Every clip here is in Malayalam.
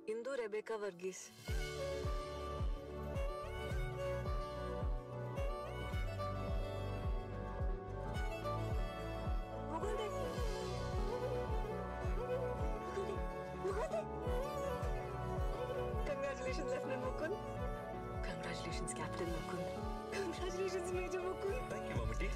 Indu Rebecca Varghese. Congratulations, Lieutenant Mukund. Congratulations, Captain Mukund. Congratulations, Major Mukund. Thank you, Mamati.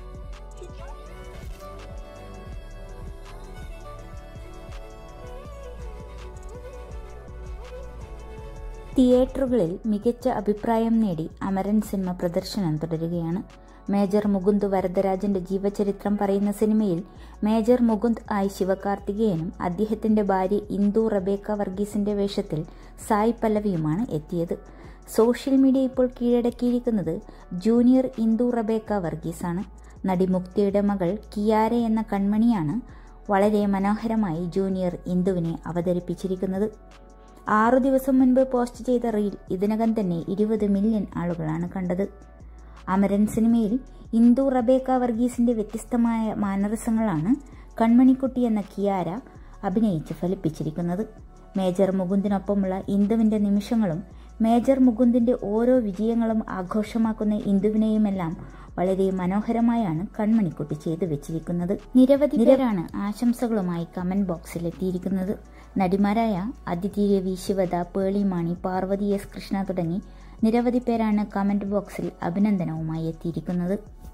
തിയേറ്ററുകളിൽ മികച്ച അഭിപ്രായം നേടി അമരൻ സിനിമ പ്രദർശനം തുടരുകയാണ്. മേജർ മുകുന്ദ് വരദരാജന്റെ ജീവചരിത്രം പറയുന്ന സിനിമയിൽ മേജർ മുകുന്ദ് ആയി ശിവകാർത്തികേയനും അദ്ദേഹത്തിന്റെ ഭാര്യ ഇന്ദു റബേക്ക വർഗീസിന്റെ വേഷത്തിൽ സായ് പല്ലവിയുമാണ് എത്തിയത്. സോഷ്യൽ മീഡിയ ഇപ്പോൾ കീഴടക്കിയിരിക്കുന്നത് ജൂനിയർ ഇന്ദു റബേക്ക വർഗീസാണ്. നടി മുക്തിയുടെ മകൾ കിയാര എന്ന കൺമണിയാണ് വളരെ മനോഹരമായി ജൂനിയർ ഇന്ദുവിനെ അവതരിപ്പിച്ചിരിക്കുന്നത്. 6 ദിവസം മുൻപ് പോസ്റ്റ് ചെയ്ത റീൽ ഇതിനകം തന്നെ 20 മില്യൺ ആളുകളാണ് കണ്ടത്. അമരൻ സിനിമയിൽ ഇന്ദു റബേക്ക വർഗീസിന്റെ വ്യത്യസ്തമായ മാനറിസങ്ങളാണ് കൺമണിക്കുട്ടി എന്ന കിയാര അഭിനയിച്ച് ഫലിപ്പിച്ചിരിക്കുന്നത്. മേജർ മുകുന്ദിനൊപ്പമുള്ള ഇന്ദുവിന്റെ നിമിഷങ്ങളും മേജർ മുകുന്ദിന്റെ ഓരോ വിജയങ്ങളും ആഘോഷമാക്കുന്ന ഇന്ദുവിനെയുമെല്ലാം വളരെ മനോഹരമായാണ് കൺമണിക്കുട്ടി ചെയ്തു വെച്ചിരിക്കുന്നത്. നിരവധി പേരാണ് ആശംസകളുമായി കമന്റ് ബോക്സിൽ എത്തിയിരിക്കുന്നത്. നടിമാരായ അദിതി രവി, ശിവദ, പേളിമാണി, പാർവതി എസ് കൃഷ്ണ തുടങ്ങി നിരവധി പേരാണ് കമന്റ് ബോക്സിൽ അഭിനന്ദനവുമായി എത്തിയിരിക്കുന്നത്.